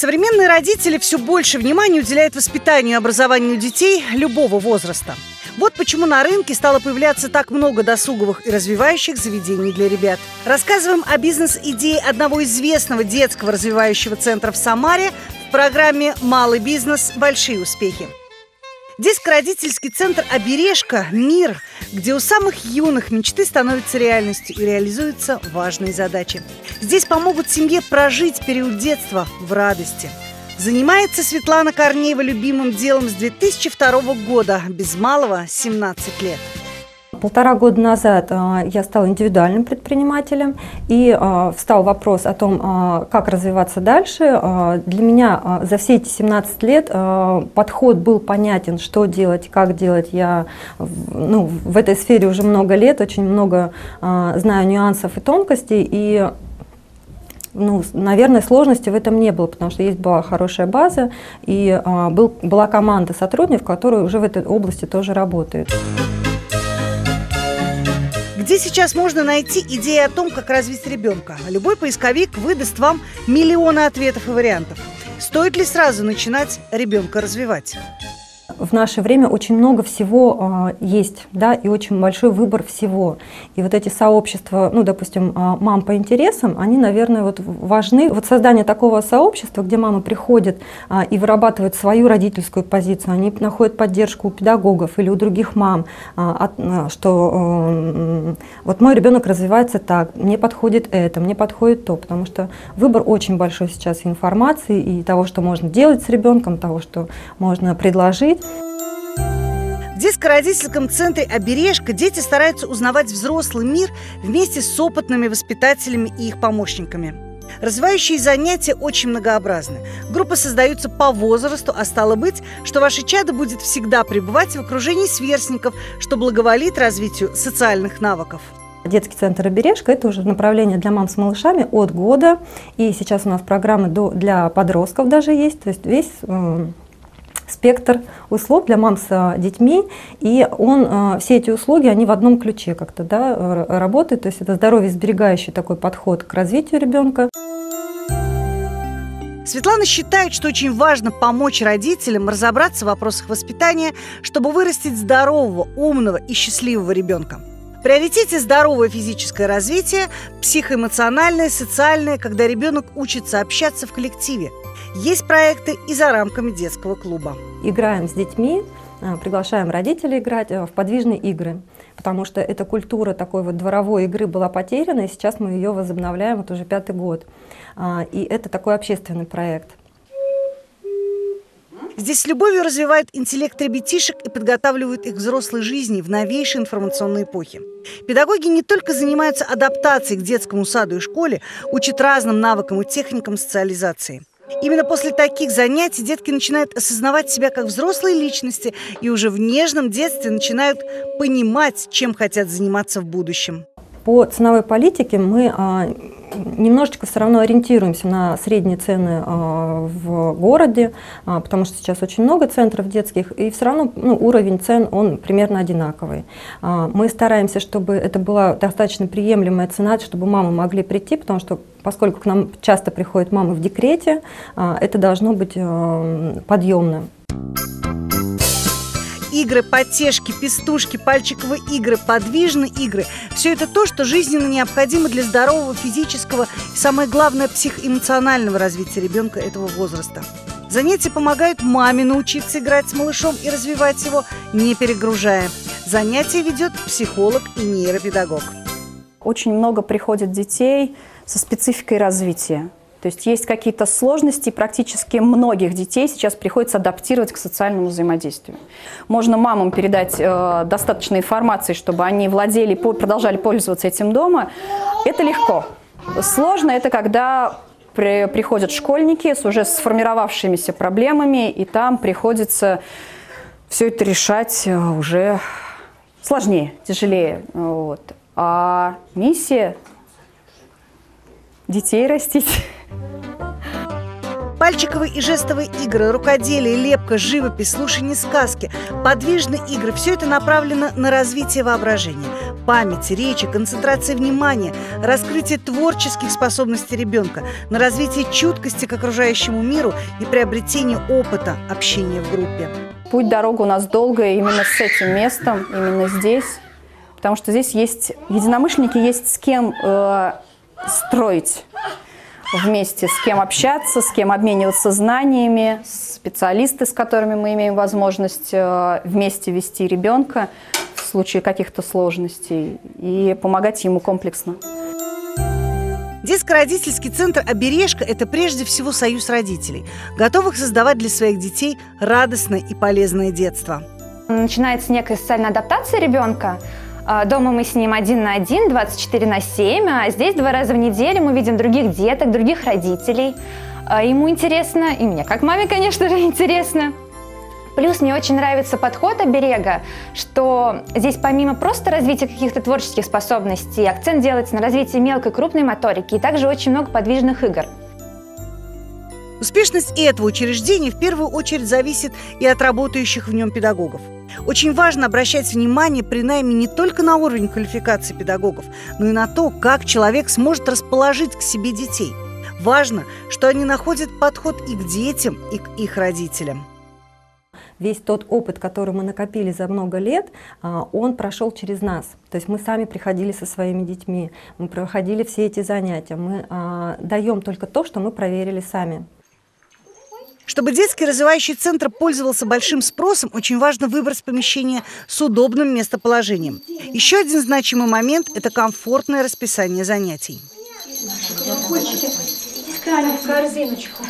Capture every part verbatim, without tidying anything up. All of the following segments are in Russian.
Современные родители все больше внимания уделяют воспитанию и образованию детей любого возраста. Вот почему на рынке стало появляться так много досуговых и развивающих заведений для ребят. Рассказываем о бизнес-идее одного известного детского развивающего центра в Самаре в программе «Малый бизнес. Большие успехи». Детско-родительский центр «Обережка» – мир, где у самых юных мечты становятся реальностью и реализуются важные задачи. Здесь помогут семье прожить период детства в радости. Занимается Светлана Корнеева любимым делом с две тысячи второго года, без малого семнадцать лет. Полтора года назад я стала индивидуальным предпринимателем, и встал вопрос о том, как развиваться дальше. Для меня за все эти семнадцать лет подход был понятен, что делать, как делать. Я ну, в этой сфере уже много лет, очень много знаю нюансов и тонкостей, и ну, наверное, сложности в этом не было, потому что есть была хорошая база, и был, была команда сотрудников, которые уже в этой области тоже работают. Где сейчас можно найти идеи о том, как развить ребенка? Любой поисковик выдаст вам миллионы ответов и вариантов. Стоит ли сразу начинать ребенка развивать? В наше время очень много всего э, есть, да, и очень большой выбор всего. И вот эти сообщества, ну, допустим, э, мам по интересам, они, наверное, вот важны. Вот создание такого сообщества, где мамы приходят э, и вырабатывают свою родительскую позицию, они находят поддержку у педагогов или у других мам, э, от, э, что э, вот мой ребенок развивается так, мне подходит это, мне подходит то, потому что выбор очень большой сейчас информации и того, что можно делать с ребенком, того, что можно предложить. В детско-родительском центре «Обережка» дети стараются узнавать взрослый мир вместе с опытными воспитателями и их помощниками. Развивающие занятия очень многообразны. Группы создаются по возрасту, а стало быть, что ваше чадо будет всегда пребывать в окружении сверстников, что благоволит развитию социальных навыков. Детский центр «Обережка» – это уже направление для мам с малышами от года. И сейчас у нас программы для подростков даже есть, то есть весь спектр услуг для мам с детьми, и он, все эти услуги, они в одном ключе как-то, да, работают, то есть это здоровье-сберегающий такой подход к развитию ребенка. Светлана считает, что очень важно помочь родителям разобраться в вопросах воспитания, чтобы вырастить здорового, умного и счастливого ребенка. В приоритете здоровое физическое развитие, психоэмоциональное, социальное, когда ребенок учится общаться в коллективе. Есть проекты и за рамками детского клуба. Играем с детьми, приглашаем родителей играть в подвижные игры, потому что эта культура такой вот дворовой игры была потеряна, и сейчас мы ее возобновляем, вот уже пятый год. И это такой общественный проект. Здесь с любовью развивают интеллект ребятишек и подготавливают их к взрослой жизни в новейшей информационной эпохе. Педагоги не только занимаются адаптацией к детскому саду и школе, учат разным навыкам и техникам социализации. Именно после таких занятий детки начинают осознавать себя как взрослые личности и уже в нежном детстве начинают понимать, чем хотят заниматься в будущем. По ценовой политике мы а, немножечко все равно ориентируемся на средние цены а, в городе, а, потому что сейчас очень много центров детских, и все равно ну, уровень цен он примерно одинаковый. А, мы стараемся, чтобы это была достаточно приемлемая цена, чтобы мамы могли прийти, потому что поскольку к нам часто приходят мамы в декрете, а, это должно быть а, подъемным. Игры, потешки, пестушки, пальчиковые игры, подвижные игры – все это то, что жизненно необходимо для здорового физического и, самое главное, психоэмоционального развития ребенка этого возраста. Занятия помогают маме научиться играть с малышом и развивать его, не перегружая. Занятия ведет психолог и нейропедагог. Очень много приходит детей со спецификой развития. То есть есть какие-то сложности, практически многих детей сейчас приходится адаптировать к социальному взаимодействию. Можно мамам передать э, достаточно информации, чтобы они владели, продолжали пользоваться этим дома. Это легко. Сложно это когда при, приходят школьники с уже сформировавшимися проблемами, и там приходится все это решать уже сложнее, тяжелее. Вот. А миссия детей растить. Пальчиковые и жестовые игры, рукоделие, лепка, живопись, слушание сказки, подвижные игры – все это направлено на развитие воображения, памяти, речи, концентрации внимания, раскрытие творческих способностей ребенка, на развитие чуткости к окружающему миру и приобретение опыта общения в группе. Путь-дорога у нас долгая именно с этим местом, именно здесь, потому что здесь есть единомышленники, есть с кем э, строить вместе, с кем общаться, с кем обмениваться знаниями, специалисты, с которыми мы имеем возможность э, вместе вести ребенка в случае каких-то сложностей и помогать ему комплексно. Детско-родительский центр «Обережка» – это прежде всего союз родителей, готовых создавать для своих детей радостное и полезное детство. Начинается некая социальная адаптация ребенка. Дома мы с ним один на один, двадцать четыре на семь, а здесь два раза в неделю мы видим других деток, других родителей. Ему интересно, и мне как маме, конечно же, интересно. Плюс мне очень нравится подход оберега, что здесь помимо просто развития каких-то творческих способностей, акцент делается на развитии мелкой и крупной моторики, и также очень много подвижных игр. Успешность этого учреждения в первую очередь зависит и от работающих в нем педагогов. Очень важно обращать внимание при найме не только на уровень квалификации педагогов, но и на то, как человек сможет расположить к себе детей. Важно, что они находят подход и к детям, и к их родителям. Весь тот опыт, который мы накопили за много лет, он прошел через нас. То есть мы сами приходили со своими детьми, мы проходили все эти занятия, мы даем только то, что мы проверили сами. Чтобы детский развивающий центр пользовался большим спросом, очень важно выбрать помещение с удобным местоположением. Еще один значимый момент – это комфортное расписание занятий. Искали в корзиночку.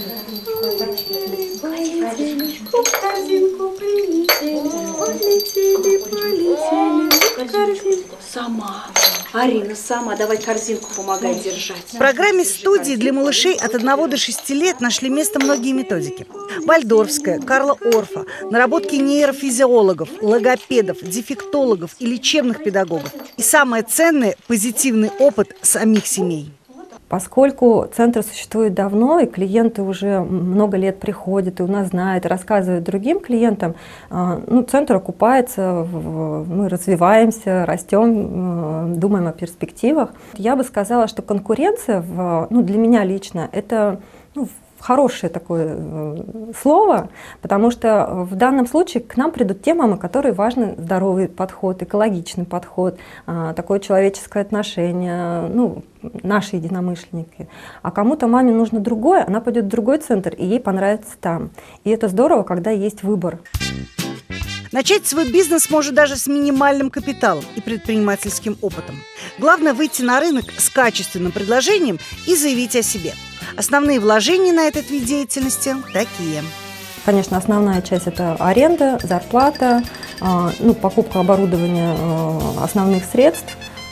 Корзиночку, в корзинку прилетели, полетели, полетели. Корзинку сама. Арина, сама, давай корзинку помогай держать. В программе студии для малышей от одного до шести лет нашли место многие методики. Вальдорфская, Карла Орфа, наработки нейрофизиологов, логопедов, дефектологов и лечебных педагогов. И самое ценное – позитивный опыт самих семей. Поскольку центр существует давно, и клиенты уже много лет приходят, и у нас знают, и рассказывают другим клиентам, ну, центр окупается, мы развиваемся, растем, думаем о перспективах. Я бы сказала, что конкуренция, в, ну, для меня лично, это ну, хорошее такое слово, потому что в данном случае к нам придут те мамы, которые важны здоровый подход, экологичный подход, такое человеческое отношение, ну, наши единомышленники. А кому-то маме нужно другое, она пойдет в другой центр, и ей понравится там. И это здорово, когда есть выбор. Начать свой бизнес может даже с минимальным капиталом и предпринимательским опытом. Главное – выйти на рынок с качественным предложением и заявить о себе. Основные вложения на этот вид деятельности такие. Конечно, основная часть – это аренда, зарплата, ну, покупка оборудования, основных средств,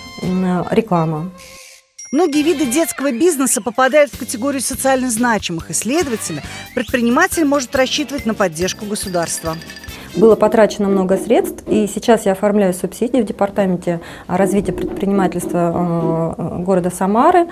реклама. Многие виды детского бизнеса попадают в категорию социально значимых, и, следовательно, предприниматель может рассчитывать на поддержку государства. Было потрачено много средств, и сейчас я оформляю субсидии в департаменте развития предпринимательства города Самары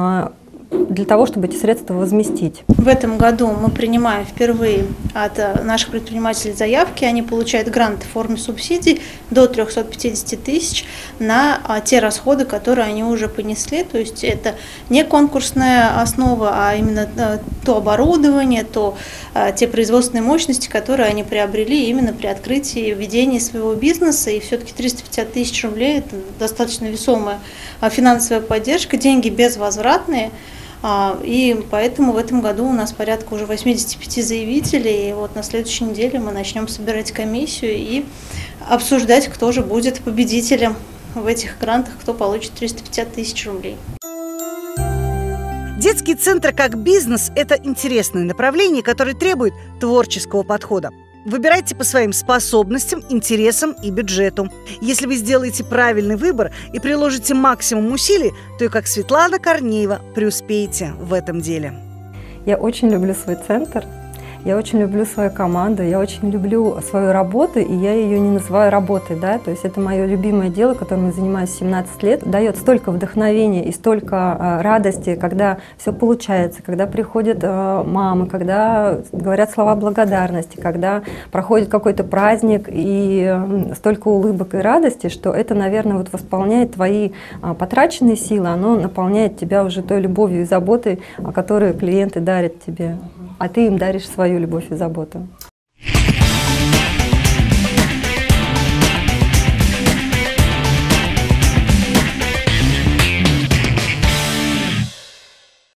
для того, чтобы эти средства возместить. В этом году мы принимаем впервые от наших предпринимателей заявки. Они получают грант в форме субсидий до трёхсот пятидесяти тысяч на те расходы, которые они уже понесли. То есть это не конкурсная основа, а именно то оборудование, то те производственные мощности, которые они приобрели именно при открытии и введении своего бизнеса. И все-таки триста пятьдесят тысяч рублей – это достаточно весомая финансовая поддержка, деньги безвозвратные. И поэтому в этом году у нас порядка уже восьмидесяти пяти заявителей. И вот на следующей неделе мы начнем собирать комиссию и обсуждать, кто же будет победителем в этих грантах, кто получит триста пятьдесят тысяч рублей. Детский центр как бизнес – это интересное направление, которое требует творческого подхода. Выбирайте по своим способностям, интересам и бюджету. Если вы сделаете правильный выбор и приложите максимум усилий, то и как Светлана Корнеева преуспеете в этом деле. Я очень люблю свой центр. я очень люблю свою команду, я очень люблю свою работу, и я ее не называю работой, да, то есть это мое любимое дело, которым я занимаюсь семнадцать лет, дает столько вдохновения и столько э, радости, когда все получается, когда приходят э, мамы, когда говорят слова благодарности, когда проходит какой-то праздник и э, столько улыбок и радости, что это, наверное, вот восполняет твои э, потраченные силы, оно наполняет тебя уже той любовью и заботой, которую клиенты дарят тебе, а ты им даришь свою любовь и заботу.